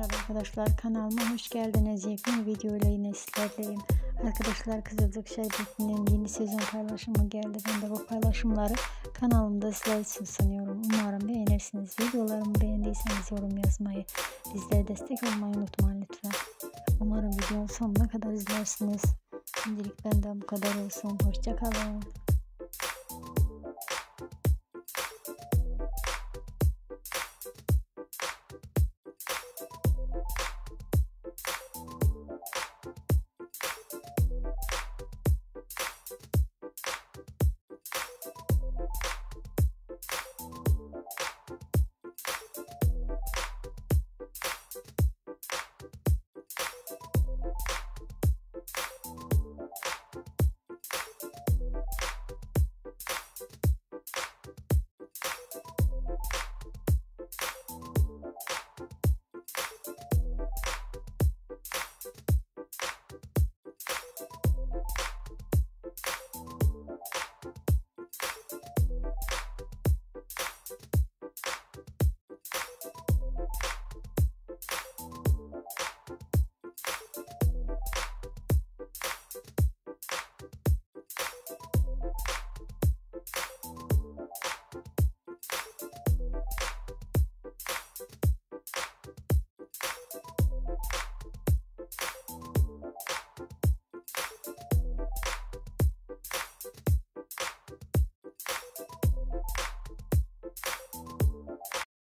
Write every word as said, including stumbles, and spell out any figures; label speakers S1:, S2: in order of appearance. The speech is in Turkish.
S1: Merhaba arkadaşlar, kanalıma hoş geldiniz. Yepyeni video ile yine sizlerleyim. Arkadaşlar, Kızılcık Şerbeti'nin yeni sezon paylaşımı geldi. Ben de bu paylaşımları kanalımda sizler için sunuyorum. Umarım beğenirsiniz. Videolarımı beğendiyseniz yorum yazmayı, bizlere destek olmayı unutmayın lütfen. Umarım videonun sonuna kadar izlersiniz. Şimdilik benden bu kadar olsun. Hoşça kalın.